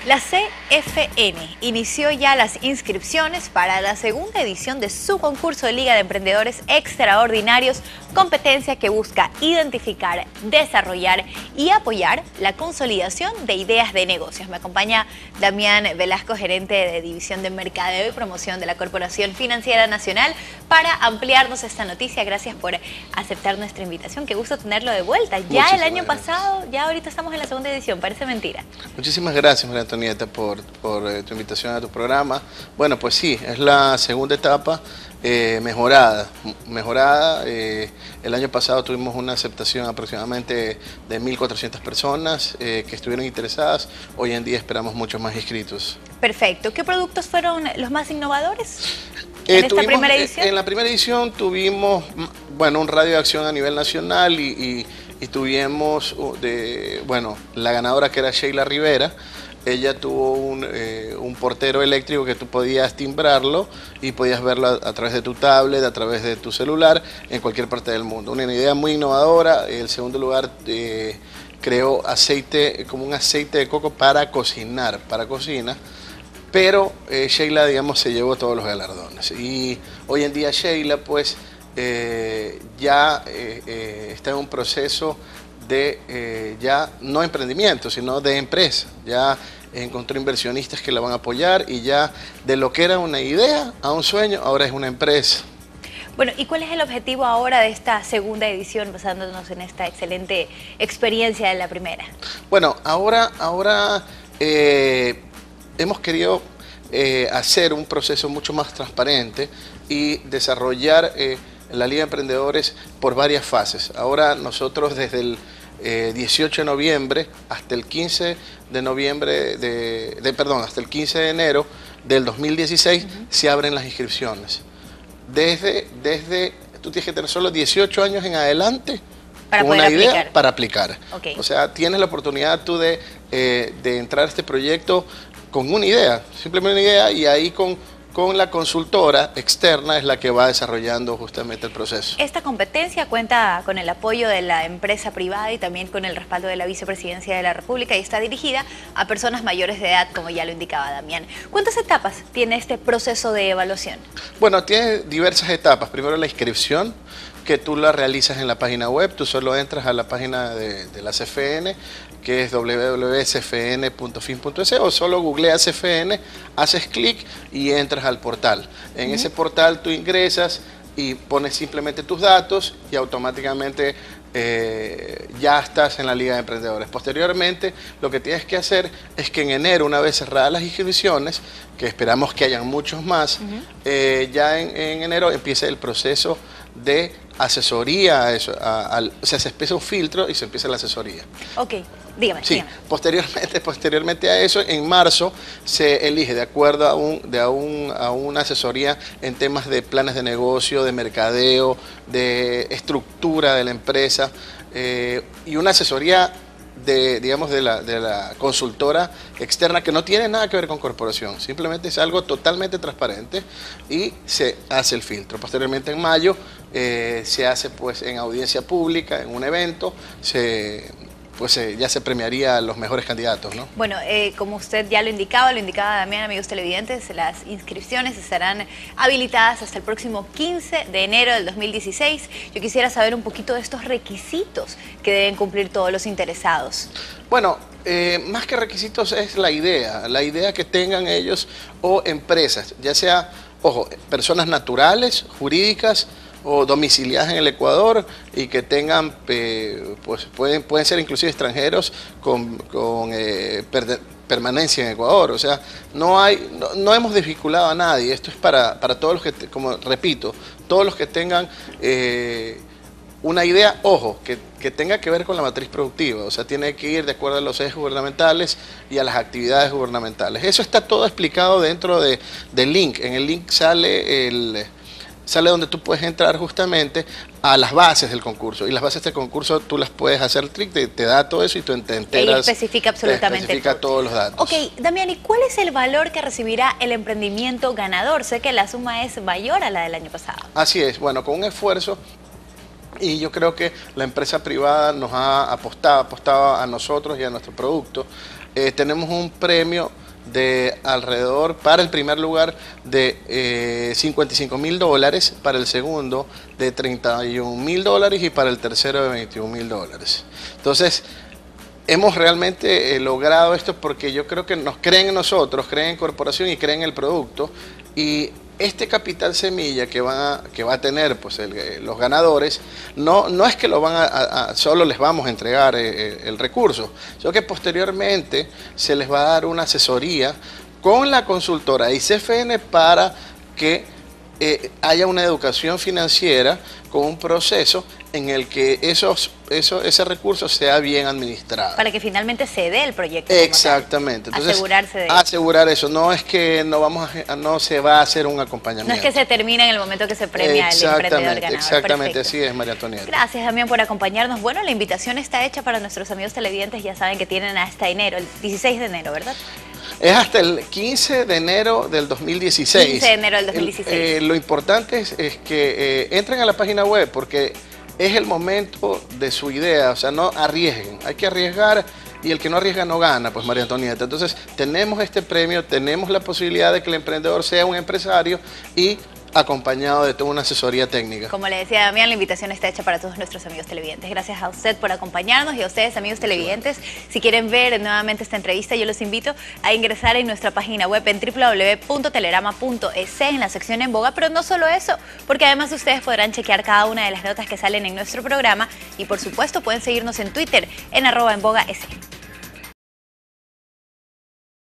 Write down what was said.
La CFN inició ya las inscripciones para la segunda edición de su concurso de Liga de Emprendedores Extraordinarios, competencia que busca identificar, desarrollar y apoyar la consolidación de ideas de negocios. Me acompaña Damián Velasco, gerente de División de Mercadeo y Promoción de la Corporación Financiera Nacional, para ampliarnos esta noticia. Gracias por aceptar nuestra invitación. Qué gusto tenerlo de vuelta. Ya el año pasado, ya ahorita estamos en la segunda edición, parece mentira. Muchísimas gracias, María Antonieta, por tu invitación a tu programa. Bueno, pues sí, es la segunda etapa mejorada. El año pasado tuvimos una aceptación aproximadamente de 1.400 personas que estuvieron interesadas. Hoy en día esperamos muchos más inscritos. Perfecto. ¿Qué productos fueron los más innovadores en esta primera edición? En la primera edición tuvimos, bueno, un radio de acción a nivel nacional y tuvimos, la ganadora, que era Sheila Rivera. Ella tuvo un portero eléctrico que tú podías timbrarlo y podías verlo a través de tu tablet, a través de tu celular, en cualquier parte del mundo. Una idea muy innovadora. En segundo lugar, creó aceite, como un aceite de coco para cocinar, para cocina. Pero Sheila, digamos, se llevó todos los galardones. Y hoy en día Sheila, pues, ya está en un proceso de ya no emprendimiento, sino de empresa. Ya encontró inversionistas que la van a apoyar y ya de lo que era una idea a un sueño, ahora es una empresa. Bueno, ¿y cuál es el objetivo ahora de esta segunda edición, basándonos en esta excelente experiencia de la primera? Bueno, ahora hemos querido hacer un proceso mucho más transparente y desarrollar la Liga de Emprendedores por varias fases. Ahora nosotros desde el 18 de noviembre hasta el 15 de noviembre hasta el 15 de enero del 2016 se abren las inscripciones. Tú tienes que tener solo 18 años en adelante para con una idea aplicar. Para aplicar. Okay. O sea, tienes la oportunidad tú de entrar a este proyecto con una idea, simplemente una idea, y ahí con la consultora externa es la que va desarrollando justamente el proceso. Esta competencia cuenta con el apoyo de la empresa privada y también con el respaldo de la Vicepresidencia de la República y está dirigida a personas mayores de edad, como ya lo indicaba Damián. ¿Cuántas etapas tiene este proceso de evaluación? Bueno, tiene diversas etapas. Primero la inscripción, que tú la realizas en la página web. Tú solo entras a la página de la CFN, que es www.cfn.fin.es, o solo googleas CFN, haces clic y entras al portal. En ese portal tú ingresas y pones simplemente tus datos y automáticamente ya estás en la Liga de Emprendedores. Posteriormente, lo que tienes que hacer es que en enero, una vez cerradas las inscripciones, que esperamos que hayan muchos más, ya en enero empieza el proceso de asesoría, o sea, se empieza un filtro y se empieza la asesoría. Ok, dígame. Sí, posteriormente a eso, en marzo se elige de acuerdo a una asesoría en temas de planes de negocio, de mercadeo, de estructura de la empresa, y una asesoría de la consultora externa que no tiene nada que ver con corporación, simplemente es algo totalmente transparente y se hace el filtro. Posteriormente en mayo se hace pues en audiencia pública, en un evento, ya se premiaría a los mejores candidatos, ¿no? Bueno, como usted ya lo indicaba Damián, amigos televidentes, las inscripciones estarán habilitadas hasta el próximo 15 de enero del 2016. Yo quisiera saber un poquito de estos requisitos que deben cumplir todos los interesados. Bueno, más que requisitos es la idea que tengan ellos o empresas, ya sea, ojo, personas naturales, jurídicas, o domiciliadas en el Ecuador y que tengan, pues pueden ser inclusive extranjeros con permanencia en Ecuador. O sea, no hemos desvinculado a nadie. Esto es para todos los que, como repito, todos los que tengan una idea, ojo, que tenga que ver con la matriz productiva. O sea, tiene que ir de acuerdo a los ejes gubernamentales y a las actividades gubernamentales. Eso está todo explicado dentro del link. En el link sale donde tú puedes entrar justamente a las bases del concurso. Y las bases del concurso tú las puedes hacer clic, te da todo eso y tú te enteras. Ahí especifica absolutamente todos los datos. Ok, Damián, ¿y cuál es el valor que recibirá el emprendimiento ganador? Sé que la suma es mayor a la del año pasado. Así es. Bueno, con un esfuerzo Y yo creo que la empresa privada nos ha apostado a nosotros y a nuestro producto. Tenemos un premio de alrededor, para el primer lugar, de $55.000, para el segundo de $31.000 y para el tercero de $21.000. Entonces, hemos realmente logrado esto porque yo creo que nos creen en nosotros, creen en corporación y creen en el producto. Y este capital semilla que va a tener pues los ganadores, no es que lo solo les vamos a entregar el recurso, sino que posteriormente se les va a dar una asesoría con la consultora ICFN para que haya una educación financiera con un proceso en el que ese recurso sea bien administrado. Para que finalmente se dé el proyecto. Exactamente. Entonces, asegurarse de asegurar eso. No es que no se va a hacer un acompañamiento. No es que se termine en el momento que se premia el emprendedor ganador. Exactamente, perfecto. Así es, María Antonieta. Gracias, Damián, por acompañarnos. Bueno, la invitación está hecha para nuestros amigos televidentes. Ya saben que tienen hasta enero, el 16 de enero, ¿verdad? Es hasta el 15 de enero del 2016. 15 de enero del 2016. Lo importante es que entren a la página web porque es el momento de su idea, o sea, no arriesguen, hay que arriesgar y el que no arriesga no gana, pues María Antonieta. Entonces, tenemos este premio, tenemos la posibilidad de que el emprendedor sea un empresario y acompañado de toda una asesoría técnica. Como le decía Damián, la invitación está hecha para todos nuestros amigos televidentes. Gracias a usted por acompañarnos y a ustedes, amigos televidentes. Si quieren ver nuevamente esta entrevista, yo los invito a ingresar en nuestra página web en www.telerama.es en la sección En Boga, pero no solo eso, porque además ustedes podrán chequear cada una de las notas que salen en nuestro programa y por supuesto pueden seguirnos en Twitter en @enbogas.